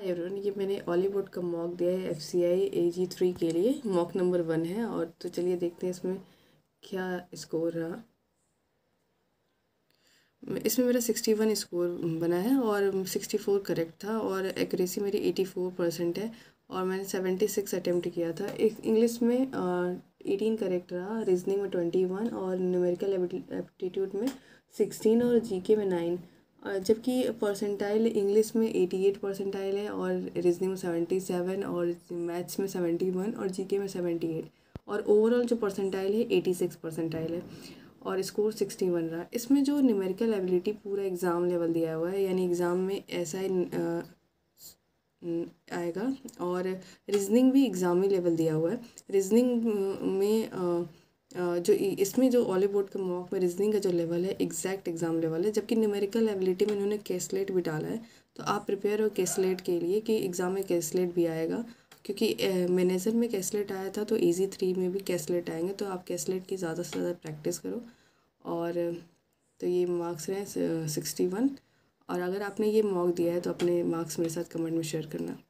Everyone, ये मैंने ऑलीवुड का मॉक दिया है FCI AG3 के लिए। मॉक नंबर 1 है। और तो चलिए देखते हैं इसमें क्या स्कोर रहा। इसमें मेरा 61 स्कोर बना है और 64 करेक्ट था और एक्यूरेसी मेरी 84% है और मैंने 76 अटेम्प्ट किया था। एक इंग्लिश में 18 करेक्ट रहा, रीजनिंग में 21 और न्यूमेरिकल एप्टीट्यूड में 16 और जीके में 9। जबकि परसेंटाइल इंग्लिश में 88 परसेंटाइल है और रीजनिंग में 77 और मैथ्स में 71 और जीके में 78 और ओवरऑल जो परसेंटाइल है 86 परसेंटाइल है और स्कोर 61 रहा। इसमें जो न्यूमेरिकल एबिलिटी पूरा एग्ज़ाम लेवल दिया हुआ है, यानी एग्ज़ाम में ऐसा आएगा और रीजनिंग भी एग्ज़ामी लेवल दिया हुआ है। रीजनिंग में जो इसमें जो ऑलीवुड के मॉक में रीजनिंग का जो लेवल है एग्जैक्ट एग्ज़ाम लेवल है, जबकि न्यूमेरिकल एबिलिटी में इन्होंने कैसलेट भी डाला है। तो आप प्रिपेयर हो कैसलेट के लिए कि एग्ज़ाम में कैसलेट भी आएगा, क्योंकि मैनेजर में कैसलेट आया था तो EG3 में भी कैसलेट आएंगे। तो आप कैसलेट की ज़्यादा से ज़्यादा प्रैक्टिस करो। और तो ये मार्क्स रहे 61। और अगर आपने ये मॉक दिया है तो अपने मार्क्स मेरे साथ कमेंट में शेयर करना।